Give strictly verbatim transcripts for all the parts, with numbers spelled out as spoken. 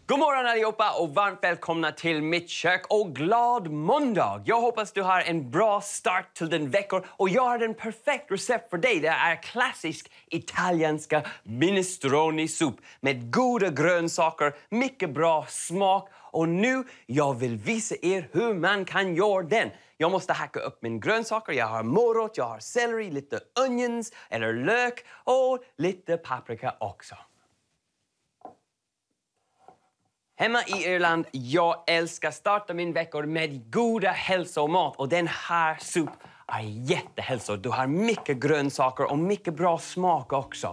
God morgon allihopa och varmt välkomna till mitt kök och glad måndag. Jag hoppas du har en bra start till den veckan och jag har en perfekt recept för dig. Det är klassisk italienska minestronesoppa med goda grönsaker, mycket bra smak. Och nu jag vill visa er hur man kan göra den. Jag måste hacka upp min grönsaker. Jag har morot, jag har selleri, lite onions eller lök och lite paprika också. Hemma i Irland, jag älskar starta min veckor med goda hälsomat. Och den här sup är jättehälso. Du har mycket grönsaker och mycket bra smak också.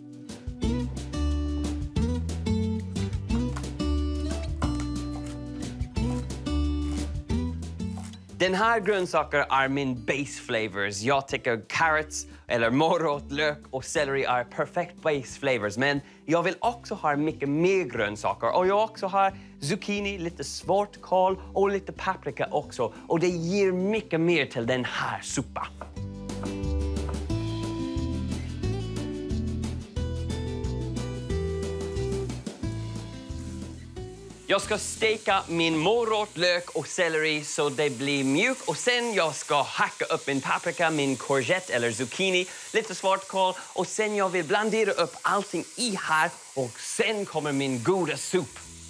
Den här grönsaker är min base flavors. Jag tycker carrots eller morot, lök och selleri är perfekt base flavors. Men jag vill också ha mycket mer grönsaker. Och jag också har zucchini, lite svartkål och lite paprika också. Och det ger mycket mer till den här suppan. Jag ska steka min morot, lök och selleri så det blir mjuk. Och sen jag ska hacka upp min paprika, min courgette eller zucchini, lite svartkål. Och sen jag vill blanda upp allting i här och sen kommer min goda sup.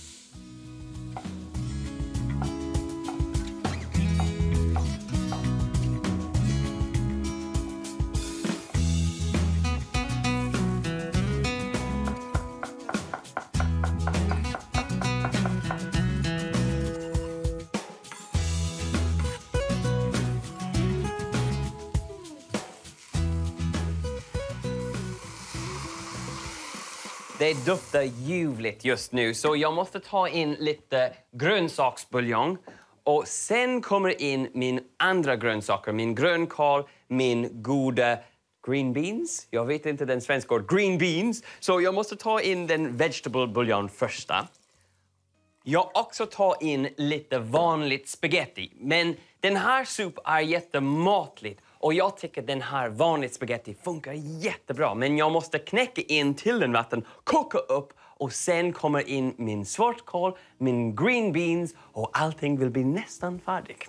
Det doftar ljuvligt just nu så jag måste ta in lite grönsaksbuljong. Och sen kommer in min andra grönsaker, min grönkål, min goda green beans. Jag vet inte den svenska ordet, green beans. Så jag måste ta in den vegetable buljong första. Jag också tar in lite vanligt spaghetti. Men den här sup är jättematligt. Och jag tycker den här vanligt spaghetti funkar jättebra. Men jag måste knäcka in till den vatten, koka upp och sen kommer in min svartkål, min green beans och allting vill bli nästan färdigt.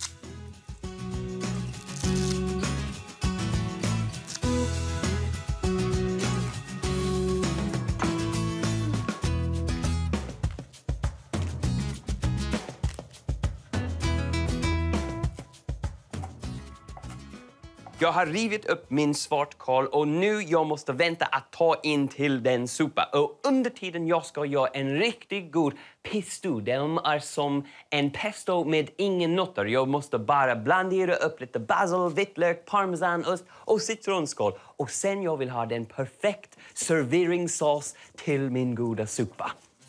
Jag har rivit upp min svartkål och nu jag måste vänta att ta in till den sopa. Och under tiden jag ska göra en riktigt god pistou. Den är som en pesto med ingen nötter. Jag måste bara blanda upp lite basil, vitlök, parmesanost och citronskål. Och sen jag vill ha den perfekt serveringssås till min goda sopa.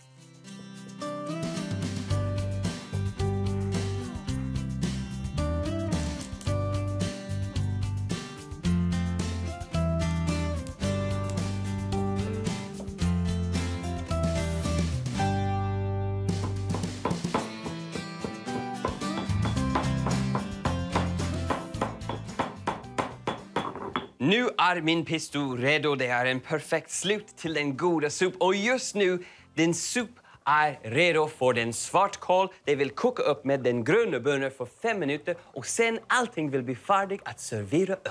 Nu är min pistou redo. Det är en perfekt slut till den goda sup. Och just nu, den sup är redo för den svartkål. Det vill koka upp med den gröna bönor för fem minuter. Och sen allting vill bli färdigt att servera upp.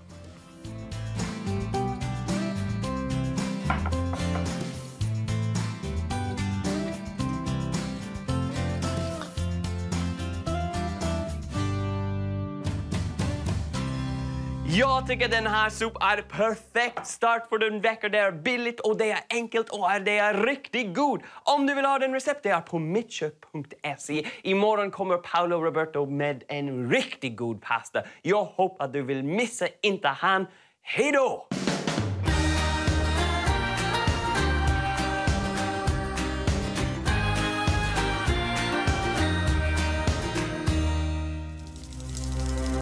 Jag tycker den här sup är perfekt start för den veckan. Det är billigt och det är enkelt och det är riktigt god. Om du vill ha den recept, det är på mitt kök punkt se. Imorgon kommer Paolo Roberto med en riktigt god pasta. Jag hoppas att du vill missa inte han. Hej då!